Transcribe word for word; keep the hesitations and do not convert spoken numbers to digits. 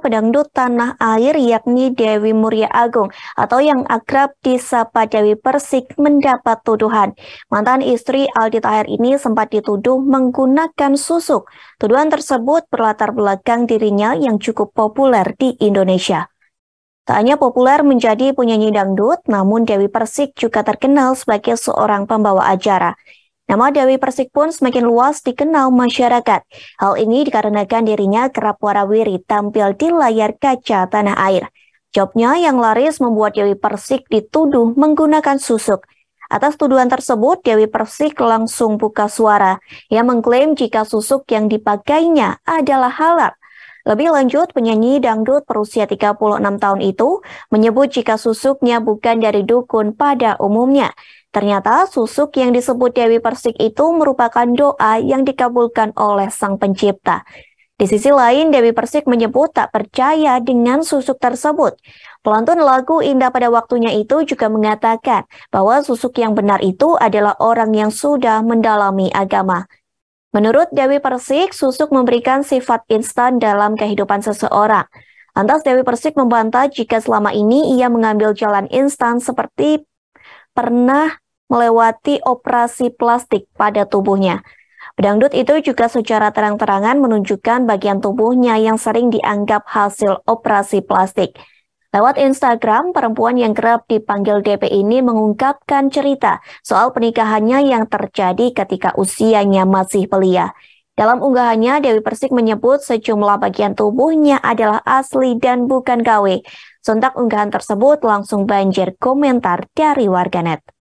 pedangdut tanah air yakni Dewi Muria Agung atau yang akrab disapa Dewi Persik mendapat tuduhan. Mantan istri Aldi Taher ini sempat dituduh menggunakan susuk. Tuduhan tersebut berlatar belakang dirinya yang cukup populer di Indonesia. Tak hanya populer menjadi penyanyi dangdut, namun Dewi Persik juga terkenal sebagai seorang pembawa acara. Nama Dewi Persik pun semakin luas dikenal masyarakat. Hal ini dikarenakan dirinya kerap warawiri tampil di layar kaca tanah air. Jobnya yang laris membuat Dewi Persik dituduh menggunakan susuk. Atas tuduhan tersebut, Dewi Persik langsung buka suara. Ia mengklaim jika susuk yang dipakainya adalah halal. Lebih lanjut, penyanyi dangdut berusia tiga puluh enam tahun itu menyebut jika susuknya bukan dari dukun pada umumnya. Ternyata susuk yang disebut Dewi Persik itu merupakan doa yang dikabulkan oleh Sang Pencipta. Di sisi lain, Dewi Persik menyebut tak percaya dengan susuk tersebut. Pelantun lagu Indah pada waktunya itu juga mengatakan bahwa susuk yang benar itu adalah orang yang sudah mendalami agama. Menurut Dewi Persik, susuk memberikan sifat instan dalam kehidupan seseorang. Lantas Dewi Persik membantah jika selama ini ia mengambil jalan instan seperti pernah melewati operasi plastik pada tubuhnya. Pedangdut itu juga secara terang-terangan menunjukkan bagian tubuhnya yang sering dianggap hasil operasi plastik. Lewat Instagram, perempuan yang kerap dipanggil D P ini mengungkapkan cerita soal pernikahannya yang terjadi ketika usianya masih belia. Dalam unggahannya, Dewi Persik menyebut sejumlah bagian tubuhnya adalah asli dan bukan K W. Sontak unggahan tersebut langsung banjir komentar dari warganet.